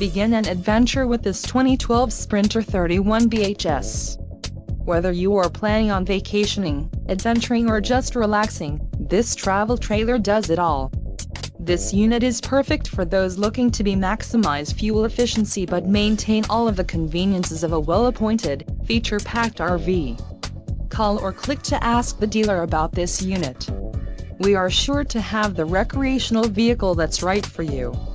Begin an adventure with this 2012 Sprinter 31 BHS. Whether you are planning on vacationing, adventuring or just relaxing, this travel trailer does it all. This unit is perfect for those looking to maximize fuel efficiency but maintain all of the conveniences of a well-appointed, feature-packed RV. Call or click to ask the dealer about this unit. We are sure to have the recreational vehicle that's right for you.